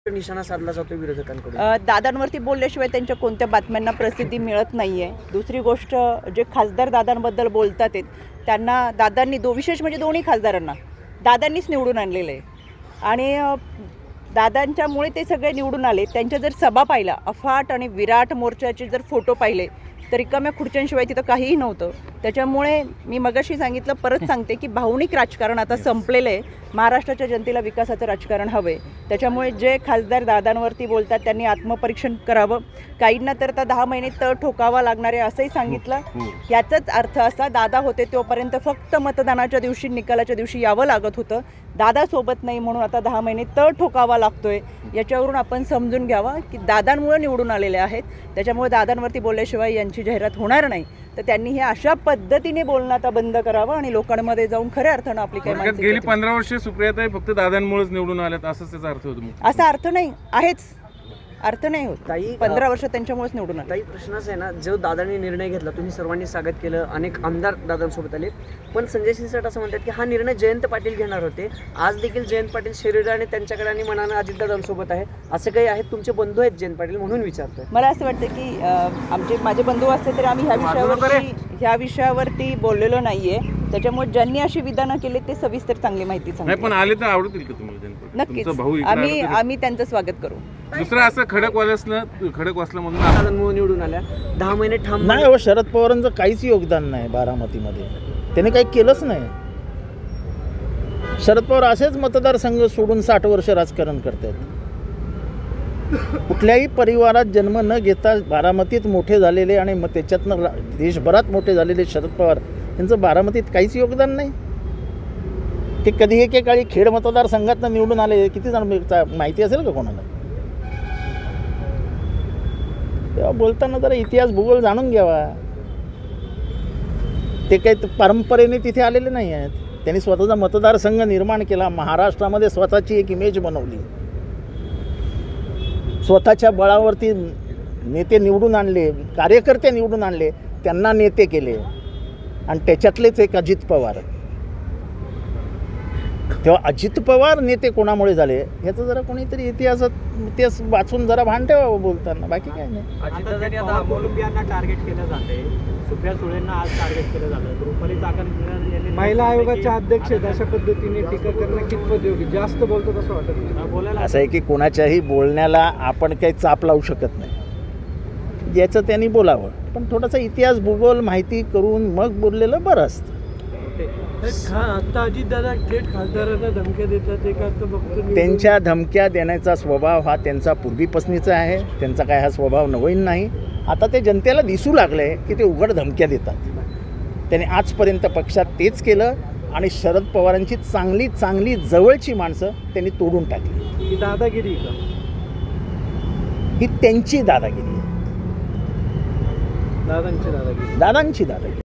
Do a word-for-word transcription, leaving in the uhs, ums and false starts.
निशाणा साधला जातो विरोधकांकडून। दादांवरती बोलल्याशिवाय त्यांच्या कोणत्या बातम्यांना प्रसिद्धी मिळत नाहीये। दुसरी गोष्ट, जे खासदार दादांबद्दल बोलतात आहेत त्यांना दादांनी दो विशेष म्हणजे दोन्ही खासदारांना दादांनीच निवडून आणलेलं आहे आणि दादांच्यामुळे ते सगळे निवडून आले। त्यांच्या जर सभा पाहिला, अफाट आणि विराट मोर्चाचे जर फोटो पाहिले तर रिकाम्या खुर्च्यांशिवाय तिथं काहीही नव्हतं। त्याच्यामुळे मी मगाशी सांगितलं, परत सांगते की भावनिक राजकारण आता संपलेलं आहे। महाराष्ट्राच्या जनतेला विकासाचं राजकारण हवं आहे। त्याच्यामुळे जे खासदार दादांवरती बोलतात त्यांनी आत्मपरीक्षण करावं। काहींना तर आता दहा महिने तळ ठोकावा लागणार आहे असंही सांगितलं। याचाच अर्थ असा, दादा होते तोपर्यंत फक्त मतदानाच्या दिवशी, निकालाच्या दिवशी यावं लागत होतं। दादा सोबत नाही म्हणून आता दहा महिने तळ ठोकावा लागतोय। याच्यावरून आपण समजून घ्यावा की दादांमुळे निवडून आलेले आहेत। त्याच्यामुळे दादांवरती बोलल्याशिवाय यांची जाहिरात होणार नाही। तर त्यांनी हे अशा पद्धतीने बोलणं आता बंद करावं आणि लोकांमध्ये जाऊन खऱ्या अर्थानं आपली काय मानसिकता। गेली पंधरा वर्षे सुप्रियाताई फक्त दादांमुळेच निवडून आल्यात असं त्याचा अर्थ होतो? असा अर्थ नाही आहेच, अर्थ नाही होत। ताई, पंधरा वर्ष त्यांच्यामुळेच निवडून आले। ताई, प्रश्नच आहे ना, जो दादांनी निर्णय घेतला, तुम्ही सर्वांनी स्वागत केलं, अनेक आमदार दादांसोबत आले, पण संजय शिरसाट असं म्हणतात की हा निर्णय जयंत पाटील घेणार होते। आज देखील जयंत पाटील शरीराने त्यांच्याकडे आणि मनानं अजितदादांसोबत आहे, असं काही आहेत? तुमचे बंधू आहेत जयंत पाटील म्हणून विचारतोय। मला असं वाटतं की आमचे माझे बंधू असते तर आम्ही ह्या विषयावरती ह्या विषयावरती बोललेलो नाहीये। त्याच्यामुळे ज्यांनी अशी विधानं केली ते सविस्तर चांगली माहिती सांगते। पण आले तर आवडतील का तुम्हाला? नक्कीच आम्ही आम्ही त्यांचं स्वागत करू। दुसरं असं खडकवासलं खडकवासल्यामधून निवडून आल्या, दहा महिने ठाम नाही हो, शरद पवारांचं काहीच योगदान नाही बारामतीमध्ये, त्यांनी काही केलंच नाही। शरद पवार असेच मतदारसंघ सोडून साठ वर्ष राजकारण करतात। कुठल्याही परिवारात जन्म न घेता बारामतीत मोठे झालेले आणि मग त्याच्यातनं देशभरात मोठे झालेले शरद पवार यांचं बारामतीत काहीच योगदान नाही। ते कधी एकेकाळी खेड मतदारसंघातनं निवडून आले, किती जण माहिती असेल का कोणाला? तेव्हा बोलताना जरा इतिहास भूगोल जाणून घ्यावा। ते काही परंपरेने तिथे आलेले नाही आहेत। त्यांनी स्वतःचा मतदारसंघ निर्माण केला, महाराष्ट्रामध्ये स्वतःची एक इमेज बनवली, स्वतःच्या बळावरती नेते निवडून आणले, कार्यकर्ते निवडून आणले, त्यांना नेते केले आणि त्याच्यातलेच एक अजित पवार। तेव्हा अजित पवार नेते कोणामुळे झाले याचं जरा कोणीतरी इतिहासात इतिहास वाचून जरा भान ठेवावं बोलताना, बाकी काय नाही। अजितदादांनी आता अमोलुंबियांना टार्गेट केलं जाते, सुप्रिया सुळेंना आज टार्गेट केलं जातं, रुपाली चाकण महिला आयोगाच्या अध्यक्ष अशा पद्धतीने टीका करणं कितपत योग्य? जास्त बोलतो असं वाटत बोलायला असं आहे की कोणाच्याही बोलण्याला आपण काही चाप लावू शकत नाही। ज्याचं त्यांनी बोलावं, पण थोडासा इतिहास भूगोल माहिती करून मग बोललेलं बरं असतं। आता अजितदादा थेट खासदारांना धमक्या देतात, एक अर्थ बघतो त्यांच्या धमक्या देण्याचा स्वभाव हा त्यांचा पूर्वीपासूनचा आहे। त्यांचा काय हा स्वभाव नवीन नाही। आता ते जनतेला दिसू लागले की ते उघड धमक्या देतात। त्यांनी आजपर्यंत पक्षात तेच केलं आणि शरद पवारांची चांगली चांगली जवळची माणसं त्यांनी तोडून टाकली। ही दादागिरी का? ही त्यांची दादागिरी आहे, दादांची दादागिरी दादांची दादागिरी।